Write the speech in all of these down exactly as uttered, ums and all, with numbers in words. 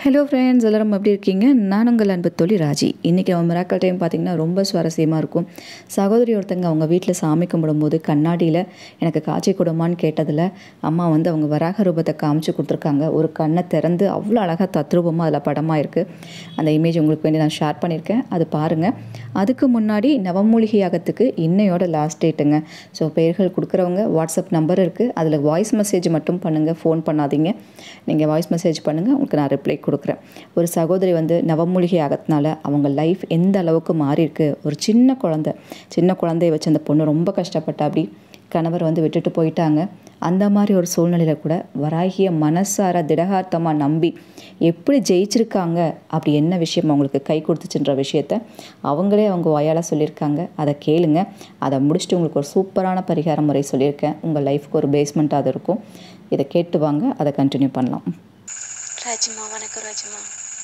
Hello friends, எல்லோரும் எப்படி இருக்கீங்க? நான் உங்கள் அன்பு தோழி ராஜி. இன்றைக்கி அவன் மிராக்கல் டைம் பார்த்திங்கன்னா ரொம்ப சுவாரஸ்யமாக இருக்கும். சகோதரி ஒருத்தங்க அவங்க வீட்டில் சாமி கும்பிடும்போது கண்ணாடியில் எனக்கு காட்சி கொடுமான்னு கேட்டதில் அம்மா வந்து அவங்க வராக ரூபத்தை காமிச்சு கொடுத்துருக்காங்க. ஒரு கண்ணை திறந்து அவ்வளோ அழகாக தத்ரூபமாக அதில் படமாக இருக்குது. அந்த இமேஜ் உங்களுக்கு வேண்டி நான் ஷேர் பண்ணியிருக்கேன், அது பாருங்கள். அதுக்கு முன்னாடி நவமூலிகை யாகத்துக்கு இன்னையோட லாஸ்ட் டேட்டுங்க. ஸோ பெயர்கள் கொடுக்குறவங்க வாட்ஸ்அப் நம்பர் இருக்குது, அதில் வாய்ஸ் மெசேஜ் மட்டும் பண்ணுங்கள், ஃபோன் பண்ணாதீங்க. நீங்கள் வாய்ஸ் மெசேஜ் பண்ணுங்கள், உங்களுக்கு நான் ரிப்ளை கொடுக்குறேன். ஒரு சகோதரி வந்து நவமூலிகை ஆகத்தினால அவங்க லைஃப் எந்த அளவுக்கு மாறி இருக்கு. ஒரு சின்ன குழந்தை சின்ன குழந்தைய வச்சு அந்த பொண்ணு ரொம்ப கஷ்டப்பட்டா. அப்படி கணவர் வந்து விட்டுட்டு போயிட்டாங்க. அந்த மாதிரி ஒரு சூழ்நிலையில் கூட வராகிய மனசார திடகார்த்தமாக நம்பி எப்படி ஜெயிச்சிருக்காங்க, அப்படி என்ன விஷயம் அவங்களுக்கு கை கொடுத்துச்சுன்ற விஷயத்த அவங்களே அவங்க வாயால் சொல்லியிருக்காங்க. அதை கேளுங்க. அதை முடிச்சுட்டு உங்களுக்கு ஒரு சூப்பரான பரிகார முறை சொல்லியிருக்கேன். உங்கள் லைஃப்க்கு ஒரு பேஸ்மெண்ட் அது இருக்கும். இதை கேட்டு வாங்க, அதை கண்டினியூ பண்ணலாம். ராஜிமா, வணக்கம் ராஜிமா.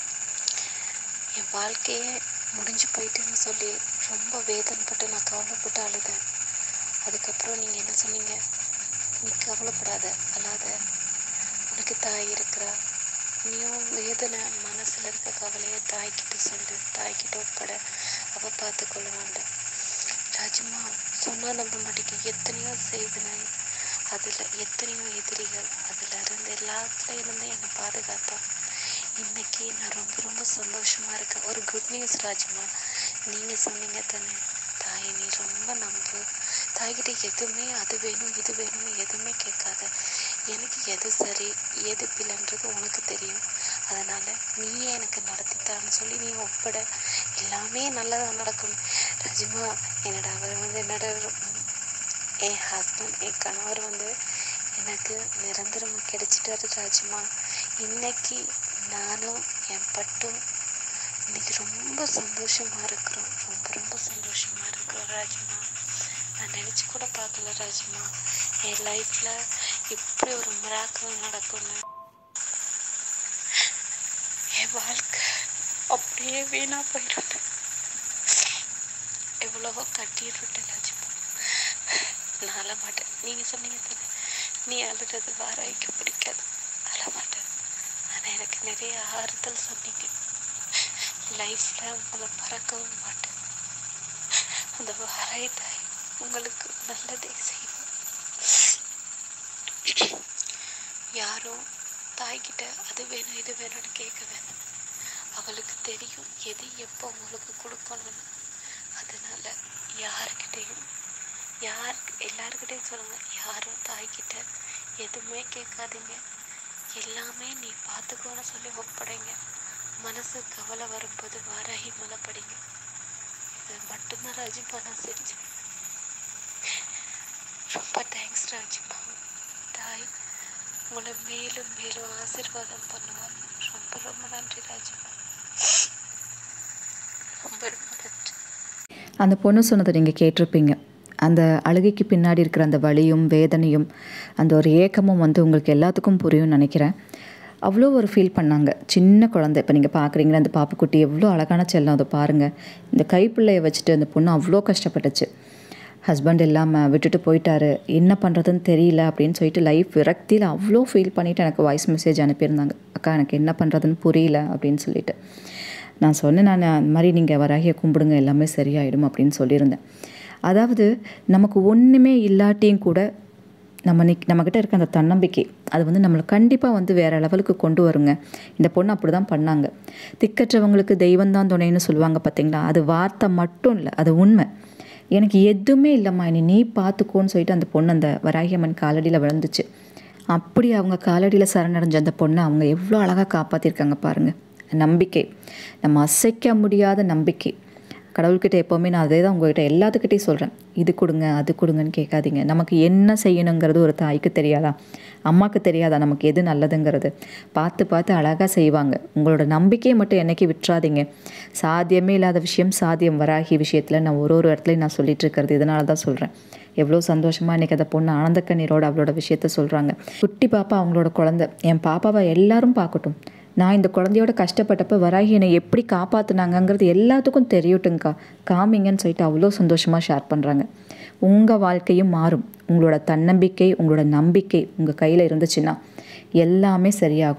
என் வாழ்க்கையே முடிஞ்சு போயிட்டுன்னு சொல்லி ரொம்ப வேதனைப்பட்டு நான் கவலைப்பட்டு அழுதேன். அதுக்கப்புறம் நீங்கள் என்ன சொன்னீங்க? நீ கவலைப்படாத, அழாத, உனக்கு தாய் இருக்கிறா, நீயும் வேதனை மனசில் இருக்க கவலையை தாய்கிட்ட சொல்லு, தாய்கிட்ட உட்பட அவள் பார்த்து கொள்ளுவாண்ட. ராஜிமா, சொன்னால் நம்ப மாட்டேங்க, எத்தனையோ செய்தினை, அதில் எத்தனையோ எதிரிகள், அதில் இருந்து எல்லாத்துலேயும் இருந்து என்னை பாதுகாத்தான். இன்னைக்கு நான் ரொம்ப ரொம்ப சந்தோஷமாக இருக்கேன். ஒரு குட் நியூஸ் ராஜிமா, நீங்கள் சொன்னீங்க தானே, தாயை நீ ரொம்ப நம்பு, தாய்கிட்ட எதுவுமே அது வேணும் இது வேணும் எதுவுமே கேட்காத, எனக்கு எது சரி எது பிள்ளைன்றது உனக்கு தெரியும், அதனால் நீயே எனக்கு நடத்தித்தான்னு சொல்லி நீ ஒப்பட, எல்லாமே நல்லதாக நடக்கும். ராஜிமா, என்னோட அவர் வந்து என்னோட என் ஹஸ்பண்ட் என் கணவர் வந்து எனக்கு நிரந்தரமாக கிடைச்சிட்டாரு ராஜிமா. இன்னைக்கு நானும் என் பட்டும் இன்னைக்கு ரொம்ப சந்தோஷமாக இருக்கிறோம், ரொம்ப ரொம்ப சந்தோஷமாக இருக்கிறோம் ராஜிமா. நான் நினச்சி கூட பார்க்கல ராஜிமா, என் லைஃப்பில் இப்படி ஒரு மிராக்கிள் நடக்கும்னு. என் வாழ்க்கை அப்படியே வீணாக போயிட்டேன், எவ்வளவோ கட்டிட்டு ராஜிமா. நான் அழ மாட்டேன். நீங்கள் சொன்னீங்க தானே, நீ அழுறது வாராய்க்கு பிடிக்காது, அழ மாட்டேன். ஆனால் எனக்கு நிறைய ஆறுதல் சொன்னீங்க. லைஃப்பில் உங்களை பறக்கவும் மாட்டேன். அந்த வாராய் தாய் உங்களுக்கு நல்லதே செய்வோம். யாரும் தாய்கிட்ட அது வேணும் இது வேணும்னு கேட்க வேணும். அவளுக்கு தெரியும் எது எப்போ உங்களுக்கு கொடுக்கணும்னு. அதனால யாருக்கிட்டையும் யார் எல்லாருக்கிட்டையும் சொல்லுங்கள், யாரும் தாய்கிட்ட எதுவுமே கேட்காதீங்க, எல்லாமே நீ பார்த்துக்கோன்னு சொல்லி ஒப்படைங்க. மனசு கவலை வரும்போது வாராகி மலை படிங்க. இது மட்டும்தான் ராஜிமா நான் செஞ்சேன். ரொம்ப தேங்க்ஸ் ராஜிமா. தாய் உங்களை மேலும் மேலும் ஆசீர்வாதம் பண்ணுவார். ரொம்ப ரொம்ப நன்றி ராஜிமா, ரொம்ப ரொம்ப நன்றி. அந்த பொண்ணு சொன்னதை நீங்கள் கேட்டிருப்பீங்க. அந்த அழுகைக்கு பின்னாடி இருக்கிற அந்த வலியும் வேதனையும் அந்த ஒரு ஏக்கமும் வந்து உங்களுக்கு எல்லாத்துக்கும் புரியும்னு நினைக்கிறேன். அவ்வளோ ஒரு ஃபீல் பண்ணாங்க. சின்ன குழந்தை, இப்போ நீங்கள் பார்க்குறீங்களா அந்த பாப்புக்குட்டி எவ்வளோ அழகான செல்லம், அதை பாருங்கள். இந்த கைப்பிள்ளையை வச்சுட்டு அந்த பொண்ணு அவ்வளோ கஷ்டப்பட்டுச்சு. ஹஸ்பண்ட் இல்லாமல் விட்டுட்டு போயிட்டாரு, என்ன பண்ணுறதுன்னு தெரியல அப்படின்னு சொல்லிட்டு லைஃப் விரக்தியில் அவ்வளோ ஃபீல் பண்ணிவிட்டு எனக்கு வாய்ஸ் மெசேஜ் அனுப்பியிருந்தாங்க. அக்கா எனக்கு என்ன பண்ணுறதுன்னு புரியல அப்படின்னு சொல்லிட்டு. நான் சொன்னேன், நான் அந்த மாதிரி நீங்கள் வராகிய கும்பிடுங்க, எல்லாமே சரியாயிடும் அப்படின்னு சொல்லியிருந்தேன். அதாவது நமக்கு ஒன்றுமே இல்லாட்டியும் கூட நம்ம நிக் நம்மக்கிட்ட இருக்க அந்த தன்னம்பிக்கை அது வந்து நம்மளை கண்டிப்பாக வந்து வேறு லெவலுக்கு கொண்டு வருங்க. இந்த பொண்ணு அப்படி தான் பண்ணாங்க. திக்கற்றவங்களுக்கு தெய்வந்தான் துணைன்னு சொல்லுவாங்க பார்த்தீங்களா, அது வார்த்தை மட்டும் இல்லை, அது உண்மை. எனக்கு எதுவுமே இல்லைம்மா, இனி நீ பார்த்துக்கோன்னு சொல்லிட்டு அந்த பொண்ணு அந்த வராகியம்மன் காலடியில் விழுந்துச்சு. அப்படி அவங்க காலடியில் சரணடைஞ்ச அந்த பொண்ணை அவங்க எவ்வளோ அழகாக காப்பாற்றிருக்காங்க பாருங்கள். நம்பிக்கை, நம்ம அசைக்க முடியாத நம்பிக்கை. கடவுள்கிட்ட எப்போவுமே நான் அதே தான் உங்கள்கிட்ட எல்லாத்துக்கிட்டையும் சொல்கிறேன், இது கொடுங்க அது கொடுங்கன்னு கேட்காதீங்க. நமக்கு என்ன செய்யணுங்கிறது ஒரு தாய்க்கு தெரியாதா, அம்மாவுக்கு தெரியாதா நமக்கு எது நல்லதுங்கிறது? பார்த்து பார்த்து அழகாக செய்வாங்க. உங்களோட நம்பிக்கையை மட்டும் என்றைக்கு விட்டுறாதீங்க. சாத்தியமே இல்லாத விஷயம் சாத்தியம் வராகி விஷயத்தில் நான் ஒரு ஒரு இடத்துலையும் நான் சொல்லிட்டு இருக்கிறது இதனால தான் சொல்கிறேன். எவ்வளோ சந்தோஷமாக இன்றைக்கி அந்த பொண்ணு ஆனந்த கண்ணீரோடு அவளோட விஷயத்த சொல்கிறாங்க. குட்டி பாப்பா அவங்களோட குழந்தை, என் பாப்பாவை எல்லாரும் பார்க்கட்டும், நான் இந்த குழந்தையோட கஷ்டப்பட்டப்போ வராகி என்னை எப்படி காப்பாற்றினாங்கங்கிறது எல்லாத்துக்கும் தெரியட்டுங்க்கா, காமிங்கன்னு சொல்லிட்டு அவ்வளோ சந்தோஷமாக ஷேர் பண்ணுறாங்க. உங்கள் வாழ்க்கையும் மாறும். உங்களோட தன்னம்பிக்கை உங்களோட நம்பிக்கை உங்கள் கையில் இருந்துச்சுன்னா எல்லாமே சரியாகும்.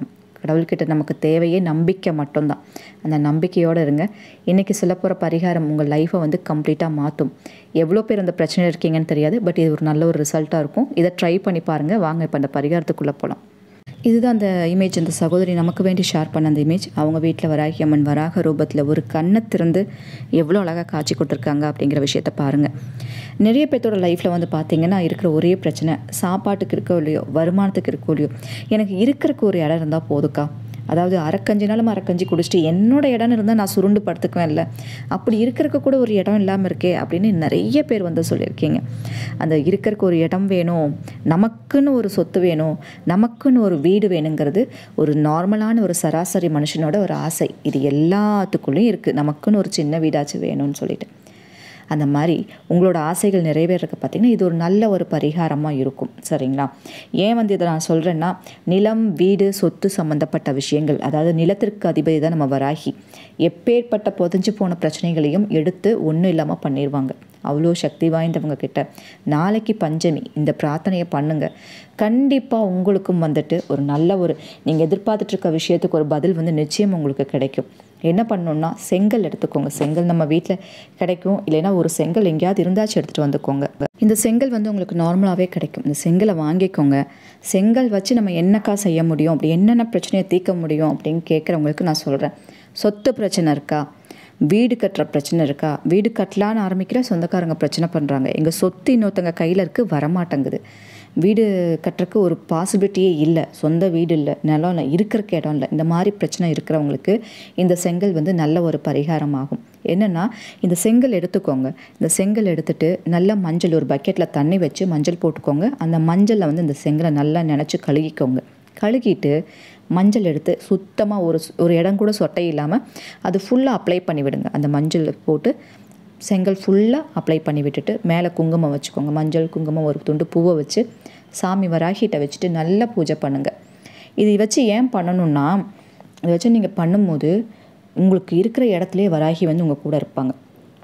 கடவுள்கிட்ட நமக்கு தேவையே நம்பிக்கை மட்டும்தான். அந்த நம்பிக்கையோடு இருங்க. இன்றைக்கி சொல்ல போகிற பரிகாரம் உங்கள் லைஃப்பை வந்து கம்ப்ளீட்டாக மாற்றும். எவ்வளோ பேர் அந்த பிரச்சனை இருக்கீங்கன்னு தெரியாது, பட் இது ஒரு நல்ல ஒரு ரிசல்ட்டாக இருக்கும். இதை ட்ரை பண்ணி பாருங்கள். வாங்க இப்போ அந்த பரிகாரத்துக்குள்ளே போகலாம். இதுதான் அந்த இமேஜ், அந்த சகோதரி நமக்கு வேண்டி ஷேர் பண்ண அந்த இமேஜ். அவங்க வீட்டில் வராகி அம்மன் வராக ரூபத்தில் ஒரு கண்ணை திறந்து எவ்வளோ அழகாக காட்சி கொடுத்துருக்காங்க அப்படிங்கிற விஷயத்த பாருங்கள். நிறைய பேர்த்தோட லைஃப்பில் வந்து பார்த்திங்கன்னா இருக்கிற ஒரே பிரச்சனை, சாப்பாட்டுக்கு இருக்கோ இல்லையோ, வருமானத்துக்கு இருக்கோ இல்லையோ, எனக்கு இருக்கிறக்கு ஒரு இடம் இருந்தால் போதுக்கா. அதாவது அரைக்கஞ்சினாலும் அரைக்கஞ்சி குடிச்சிட்டு என்னோட இடம் இருந்தால் நான் சுருண்டு படுத்துக்குவேன் இல்லை, அப்படி இருக்கிறக்கு கூட ஒரு இடம் இல்லாமல் இருக்கே அப்படின்னு நிறைய பேர் வந்து சொல்லியிருக்கீங்க. அந்த இருக்கிறக்கு ஒரு இடம் வேணும், நமக்குன்னு ஒரு சொத்து வேணும், நமக்குன்னு ஒரு வீடு வேணுங்கிறது ஒரு நார்மலான ஒரு சராசரி மனுஷனோட ஒரு ஆசை. இது எல்லாத்துக்குள்ளேயும் இருக்குது, நமக்குன்னு ஒரு சின்ன வீடாச்சும் வேணும்னு சொல்லிட்டு. அந்த மாதிரி உங்களோட ஆசைகள் நிறைவேறதுக்கு பார்த்திங்கன்னா இது ஒரு நல்ல ஒரு பரிகாரமாக இருக்கும். சரிங்களா? ஏன் வந்து இதை நான் சொல்கிறேன்னா, நிலம், வீடு, சொத்து சம்மந்தப்பட்ட விஷயங்கள், அதாவது நிலத்திற்கு அதிபதி தான் நம்ம வராகி. எப்பேற்பட்ட புதைஞ்சு போன பிரச்சனைகளையும் எடுத்து ஒன்றும் இல்லாமல் பண்ணிடுவாங்க. அவ்வளோ சக்தி வாய்ந்தவங்க கிட்ட நாளைக்கு பஞ்சமி இந்த பிரார்த்தனையை பண்ணுங்கள். கண்டிப்பாக உங்களுக்கும் வந்துட்டு ஒரு நல்ல ஒரு நீங்கள் எதிர்பார்த்துட்ருக்க விஷயத்துக்கு ஒரு பதில் வந்து நிச்சயம் உங்களுக்கு கிடைக்கும். என்ன பண்ணணுன்னா, செங்கல் எடுத்துக்கோங்க. செங்கல் நம்ம வீட்டில் கிடைக்கும், இல்லைன்னா ஒரு செங்கல் எங்கேயாவது இருந்தாச்சும் எடுத்துகிட்டு வந்துக்கோங்க. இந்த செங்கல் வந்து உங்களுக்கு நார்மலாகவே கிடைக்கும். இந்த செங்கலை வாங்கிக்கோங்க. செங்கல் வச்சு நம்ம என்னக்கா செய்ய முடியும், அப்படி என்னென்ன பிரச்சனையை தீர்க்க முடியும் அப்படின்னு கேட்குறவங்களுக்கு நான் சொல்கிறேன். சொத்து பிரச்சனை இருக்கா, வீடு கட்டுற பிரச்சனை இருக்கா, வீடு கட்டலான்னு ஆரம்பிக்கிற சொந்தக்காரங்க பிரச்சனை பண்ணுறாங்க, எங்கள் சொத்து இன்னொருத்தங்க கையில் இருக்குது வரமாட்டேங்குது, வீடு கட்டுறக்கு ஒரு பாசிபிலிட்டியே இல்லை, சொந்த வீடு இல்லை, நிலம் இல்லை, இருக்கிறக்கு இடம் இல்லை, இந்த மாதிரி பிரச்சனை இருக்கிறவங்களுக்கு இந்த செங்கல் வந்து நல்ல ஒரு பரிகாரம் ஆகும். என்னென்னா, இந்த செங்கல் எடுத்துக்கோங்க. இந்த செங்கல் எடுத்துகிட்டு நல்லா மஞ்சள் ஒரு பக்கெட்டில் தண்ணி வச்சு மஞ்சள் போட்டுக்கோங்க. அந்த மஞ்சளில் வந்து இந்த செங்கலை நல்லா நினச்சி கழுகிக்கோங்க. கழுகிட்டு மஞ்சள் எடுத்து சுத்தமாக ஒரு ஒரு இடம் கூட சொட்டை இல்லாமல் அது ஃபுல்லாக அப்ளை பண்ணி விடுங்க. அந்த மஞ்சள் போட்டு செங்கல் ஃபுல்லாக அப்ளை பண்ணி விட்டுட்டு மேலே குங்குமம் வச்சுக்கோங்க. மஞ்சள் குங்குமம் ஒரு துண்டு பூவை வச்சு சாமி வராகிட்ட வச்சுட்டு நல்லா பூஜை பண்ணுங்கள். இது வச்சு ஏன் பண்ணணுன்னா, இதை வச்சு நீங்கள் பண்ணும்போது உங்களுக்கு இருக்கிற இடத்துலையே வராகி வந்து உங்கள் கூட இருப்பாங்க.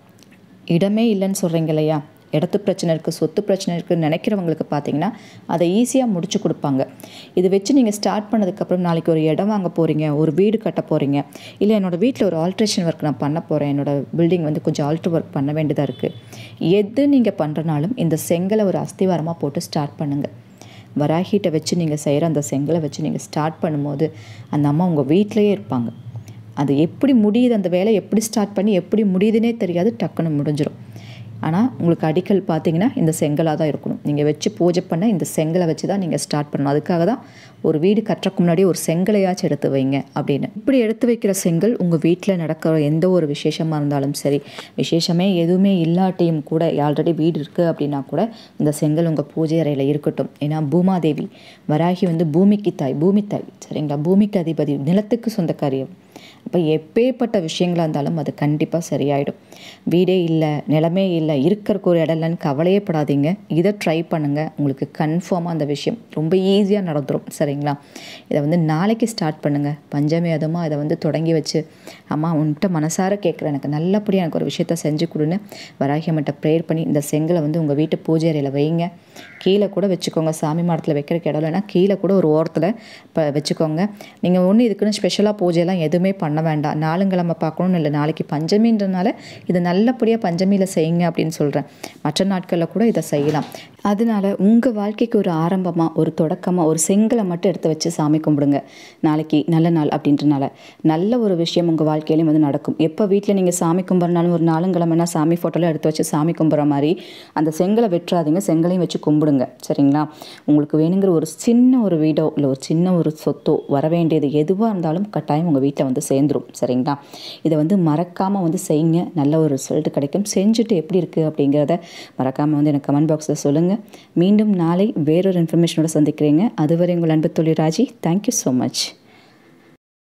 இடமே இல்லைன்னு சொல்கிறீங்க இல்லையா, இடத்து பிரச்சனை இருக்குது, சொத்து பிரச்சனை இருக்குதுன்னு நினைக்கிறவங்களுக்கு பார்த்தீங்கன்னா அதை ஈஸியாக முடிச்சு கொடுப்பாங்க. இதை வச்சு நீங்கள் ஸ்டார்ட் பண்ணதுக்கப்புறம் நாளைக்கு ஒரு இடம் வாங்க போகிறீங்க, ஒரு வீடு கட்ட போகிறீங்க, இல்லை என்னோடய வீட்டில் ஒரு ஆல்ட்ரேஷன் ஒர்க் நான் பண்ண போகிறேன், என்னோடய பில்டிங் வந்து கொஞ்சம் ஆல்ட்ரு ஒர்க் பண்ண வேண்டியதாக இருக்குது, எது நீங்கள் பண்ணுறனாலும் இந்த செங்கலை ஒரு அஸ்திவாரமாக போட்டு ஸ்டார்ட் பண்ணுங்கள். வராகிட்ட வச்சு நீங்கள் செய்கிற அந்த செங்கலை வச்சு நீங்கள் ஸ்டார்ட் பண்ணும்போது அந்த அம்மா உங்கள் வீட்டிலையே இருப்பாங்க. அது எப்படி முடியுது, அந்த வேலை எப்படி ஸ்டார்ட் பண்ணி எப்படி முடியுதுன்னே தெரியாது, டக்குன்னு முடிஞ்சிடும். ஆனால் உங்களுக்கு அடிக்கல் பார்த்தீங்கன்னா இந்த செங்கலாக தான் இருக்கணும். நீங்கள் வச்சு பூஜை பண்ண இந்த செங்கலை வச்சு தான் நீங்கள் ஸ்டார்ட் பண்ணணும். அதுக்காக தான் ஒரு வீடு கட்டுறக்கு முன்னாடி ஒரு செங்கலையாச்சும் எடுத்து வைங்க அப்படின்னு. இப்படி எடுத்து வைக்கிற செங்கல் உங்கள் வீட்டில் நடக்கிற எந்த ஒரு விசேஷமாக இருந்தாலும் சரி, விசேஷமே எதுவுமே இல்லாட்டியும் கூட, ஆல்ரெடி வீடு இருக்குது அப்படின்னா கூட இந்த செங்கல் உங்கள் பூஜை அறையில் இருக்கட்டும். ஏன்னா பூமாதேவி வராகி வந்து பூமிக்கு தாய், பூமி தாய். சரிங்களா? பூமிக்கு அதிபதி, நிலத்துக்கு சொந்தக்காரியம். அப்போ எப்பேற்பட்ட விஷயங்களாக இருந்தாலும் அது கண்டிப்பாக சரியாயிடும். வீடே இல்லை, நிலமே இல்லை, இருக்கிறக்கு ஒரு இடம் இல்லைன்னு கவலையே படாதீங்க. இதை ட்ரை பண்ணுங்கள். உங்களுக்கு கன்ஃபார்மாக அந்த விஷயம் ரொம்ப ஈஸியாக நடந்துடும். சரிங்களா? இதை வந்து நாளைக்கு ஸ்டார்ட் பண்ணுங்கள். பஞ்சமி அதுமா இதை வந்து தொடங்கி வச்சு, அம்மா உன்கிட்ட மனசார கேட்குறேன், எனக்கு நல்லபடியாக எனக்கு ஒரு விஷயத்த செஞ்சு கொடுன்னு வராகி அம்மன்ட்ட ப்ரேயர் பண்ணி இந்த செங்கலை வந்து உங்கள் வீட்டு பூஜை அறையில் வைங்க. கீழே கூட வச்சுக்கோங்க. சாமி மாடத்தில் வைக்கிறக்கு இடம் இல்லைன்னா கீழே கூட ஒரு ஓரத்தில் இப்போ வச்சுக்கோங்க. நீங்கள் ஒன்று இதுக்குன்னு ஸ்பெஷலாக பூஜையெல்லாம் எதுவுமே பண்ண வேண்டாம். நாளுங்கிழமை பார்க்கணுன்னு இல்லை, நாளைக்கு பஞ்சமின்றனால இதை நல்லபடியாக பஞ்சமியில் செய்யுங்க அப்படின்னு சொல்கிறேன். மற்ற நாட்களில் கூட இதை செய்யலாம். அதனால உங்கள் வாழ்க்கைக்கு ஒரு ஆரம்பமாக, ஒரு தொடக்கமாக ஒரு செங்கலை மட்டும் எடுத்து வச்சு சாமி கும்பிடுங்க. நாளைக்கு நல்ல நாள் அப்படின்றனால நல்ல ஒரு விஷயம் உங்கள் வாழ்க்கையிலையும் வந்து நடக்கும். எப்போ வீட்டில் நீங்கள் சாமி கும்பிட்றனாலும் ஒரு நாளுங்கிழமைனா சாமி ஃபோட்டோலாம் எடுத்து வச்சு சாமி கும்பிட்ற மாதிரி அந்த செங்கலை வெட்டுறாதீங்க, செங்கலையும் வச்சு கும்பிடுங்க. சரிங்களா? உங்களுக்கு வேணுங்கிற ஒரு சின்ன ஒரு வீடோ இல்லை ஒரு சின்ன ஒரு சொத்தோ வர வேண்டியது எதுவாக இருந்தாலும் கட்டாயம் உங்கள் வீட்டில் வந்து சேர்ந்துடும். சரிங்களா? இதை வந்து மறக்காமல் வந்து செய்யுங்க. நல்ல ஒரு ரிசல்ட் கிடைக்கும். செஞ்சுட்டு எப்படி இருக்குது அப்படிங்கிறத மறக்காமல் வந்து எனக்கு கமெண்ட் பாக்ஸில் சொல்லுங்கள். மீண்டும் நாளை வேறொரு இன்ஃபர்மேஷனோட சந்திக்கிறீங்க. அதுவரை உங்கள் அன்பு தோழி ராஜி. Thank you so much.